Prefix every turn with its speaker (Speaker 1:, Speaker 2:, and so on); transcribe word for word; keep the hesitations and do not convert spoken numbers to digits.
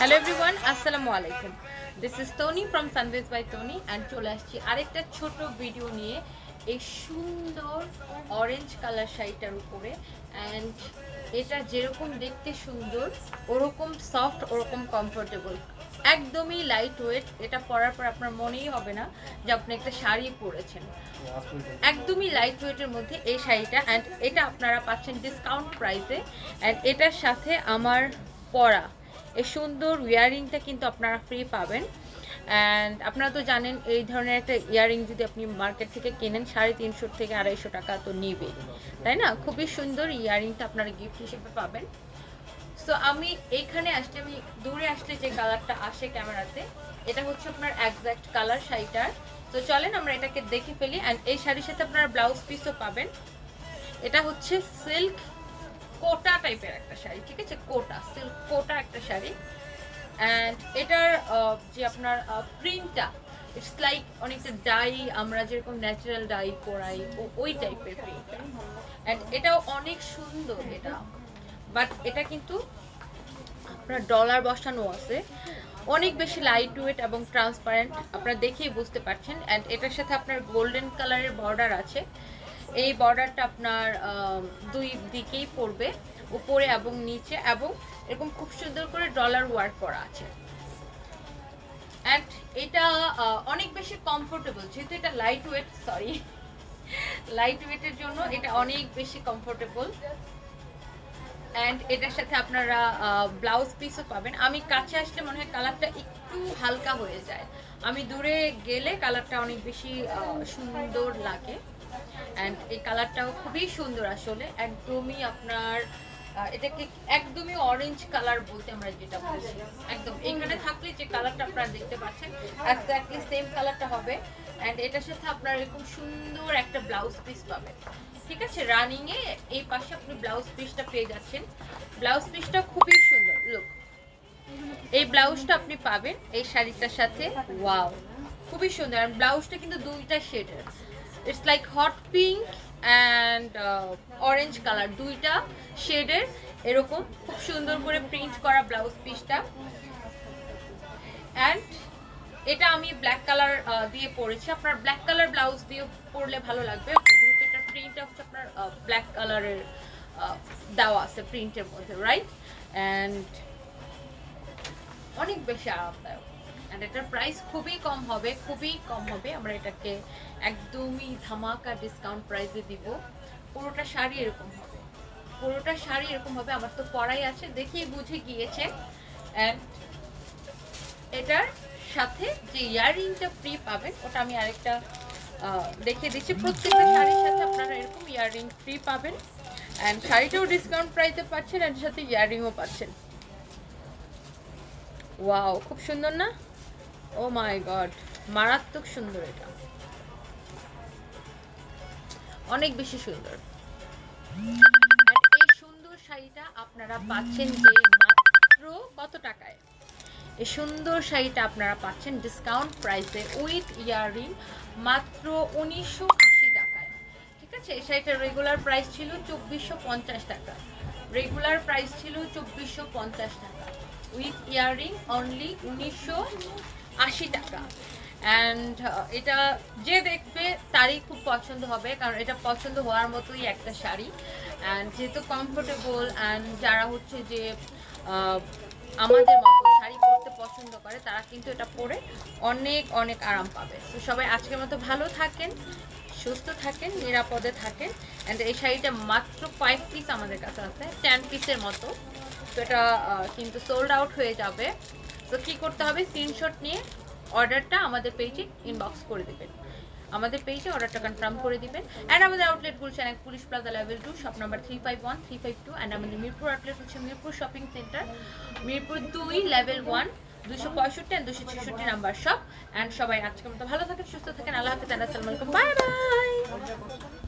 Speaker 1: Hello everyone, Assalamu alaikum. This is Tony from Sanvee by Tony and চলে আসছি আরেকটা ছোট ভিডিও নিয়ে এই সুন্দর অরেঞ্জ কালার শাড়িটার উপরে and এটা যেরকম দেখতে সুন্দর ওরকম সফট ওরকম কমফোর্টেবল একদমই লাইট ওয়েট এটা পরার পর আপনার মনেই হবে না যে আপনি একটা শাড়ি পরেছেন একদমই লাইট ওয়েটের মধ্যে এই শাড়িটা and এটা আপনারা পাচ্ছেন ডিসকাউন্ট প্রাইসে and এটার সাথে আমার পরা এই সুন্দর ইয়ারিংটা কিন্তু আপনারা ফ্রি পাবেন and আপনারা তো জানেন এই ধরনের একটা ইয়ারিং যদি আপনি মার্কেট থেকে কিনেন সাড়ে তিনশো থেকে আড়াইশো টাকা তো নেবে তাই না খুবই সুন্দর ইয়ারিংটা আপনারা গিফট হিসেবে পাবেন সো আমি এইখানে আসলে আমি দূরে আসলে যে কালারটা আসে ক্যামেরাতে এটা হচ্ছে আপনার এক্স্যাক্ট কালার শাড়িটার তো চলেন আমরা এটাকে দেখে ফেলি and এই শাড়ির সাথে আপনারা ব্লাউজ পিসও পাবেন এটা হচ্ছে সিল্ক কোটা টাইপের একটা শাড়ি ঠিক আছে কোটা সিল্ক কোটা একটা শাড়ি and এটার যে আপনার প্রিন্টটা ইটস লাইক অনেকটা ডাই আমরা যেরকম ন্যাচারাল ডাই করাই ওই টাইপের প্রিন্টটা and এটাও অনেক সুন্দর এটা বাট এটা কিন্তু আপনার ডলার বসানো আছে অনেক বেশি লাইট ওয়েট এবং ট্রান্সপারেন্ট আপনারা দেখেই বুঝতে পারছেন and এটার সাথে আপনার গোল্ডেন কালারের বর্ডার আছে এই বর্ডারটা আপনার দুই দিকেই পড়বে উপরে এবং নিচে এবং এরকম খুব সুন্দর করে ডলার ওয়ার্ক করা আছে and এটা অনেক বেশি কমফোর্টেবল যেহেতু এটা লাইট ওয়েট সরি লাইট ওয়েটের জন্য এটা অনেক বেশি কমফোর্টেবল and এটার সাথে আপনারা ব্লাউজ পিসও পাবেন আমি কাছে আসলে মনে হয় কালারটা একটু হালকা হয়ে যায় আমি দূরে গেলে কালারটা অনেক বেশি সুন্দর লাগে and এই কালারটাও খুবই সুন্দর আসলে একদমই আপনার এটাকে একদমই অরেঞ্জ কালার বলতে আমরা যেটা বলছি একদম এখানে থাকলে যে কালারটা আপনারা দেখতে পাচ্ছেন এক্স্যাক্টলি সেম কালারটা হবে and এটার সাথে আপনারা এরকম সুন্দর একটা ব্লাউজ পিস পাবেন ঠিক আছে রানিং এ এই পাশে আপনি ব্লাউজ পিসটা পেয়ে যাচ্ছেন ব্লাউজ পিসটা খুবই সুন্দর লুক এই ব্লাউজটা আপনি পাবেন এই শাড়িটার সাথে ওয়াও খুবই সুন্দর আর ব্লাউজটা কিন্তু দুইটা শেডের it's like hot pink and orange colour দুইটা শেডের এরকম খুব সুন্দর করে প্রিন্ট করা ব্লাউজ পিসটা and এটা আমি ব্ল্যাক কালার দিয়ে পরেছি আপনার ব্ল্যাক কালার ব্লাউজ দিয়ে পরলে ভালো লাগবে যেহেতু এটা প্রিন্টটা হচ্ছে আপনার ব্ল্যাক কালারের দেওয়া আছে প্রিন্টের মধ্যে রাইট and অনেক বেশি আরামদায়ক and এটার প্রাইস খুবই কম হবে খুবই কম হবে আমরা এটাকে একদমই ধামাকা ডিসকাউন্ট প্রাইসে দিব পুরোটা শাড়ি এরকম হবে পুরোটা শাড়ি এরকম হবে আমার তো পরাই আছে দেখিয়ে বুঝে গিয়েছে and এটার সাথে যে ইয়াররিংটা ফ্রি পাবেন ওটা আমি আরেকটা দেখিয়ে দিচ্ছি প্রত্যেকটা শাড়ির সাথে আপনারা এরকম ইয়াররিং ফ্রি পাবেন and শাড়িটাও ডিসকাউন্ট প্রাইসে পাচ্ছেন এর সাথে ইয়াররিংও পাচ্ছেন ওয়াও খুব সুন্দর না ও মাই গড মারাত্মক সুন্দর এটা অনেক বেশি সুন্দর এই সুন্দর শাড়িটা আপনারা পাচ্ছেন যে মাত্র কত টাকায় এই সুন্দর শাড়িটা আপনারা পাচ্ছেন ডিসকাউন্ট প্রাইসে উইথ ইয়াররিং মাত্র উনিশশো আশি টাকায় ঠিক আছে এই শাড়িটার রেগুলার প্রাইস ছিল চব্বিশশো পঞ্চাশ টাকা রেগুলার প্রাইস ছিল চব্বিশশো পঞ্চাশ টাকা উইথ ইয়াররিং অনলি উনিশশো আশি টাকা and এটা যে দেখবে তারই খুব পছন্দ হবে কারণ এটা পছন্দ হওয়ার মতোই একটা শাড়ি and যেহেতু কমফোর্টেবল and যারা হচ্ছে যে আমাদের মতো শাড়ি পরতে পছন্দ করে তারা কিন্তু এটা পরে অনেক অনেক আরাম পাবে তো সবাই আজকের মতো ভালো থাকেন সুস্থ থাকেন নিরাপদে থাকেন and এই শাড়িটা মাত্র ফাইভ পিস আমাদের কাছে আছে টেন পিসের মতো তো এটা কিন্তু সোল্ড আউট হয়ে যাবে তো কি করতে হবে স্ক্রিনশট নিয়ে অর্ডারটা আমাদের পেজে ইনবক্স করে দিবেন আমাদের পেজে অর্ডারটা কনফার্ম করে দিবেন and আমাদের আউটলেট গুলশান এক police plaza level two shop number three five one three five two and আমাদের মিরপুর আউটলেট হচ্ছে মিরপুর শপিং সেন্টার মিরপুর দুই লেভেল ওয়ান দুশো পঁয়ষট্টি and দুশো ছেষট্টি নাম্বার শপ and সবাই আজকের মতো ভালো থাকেন সুস্থ থাকেন আল্লাহ হাফেজ and আসসালামু আলাইকুম বাই বাই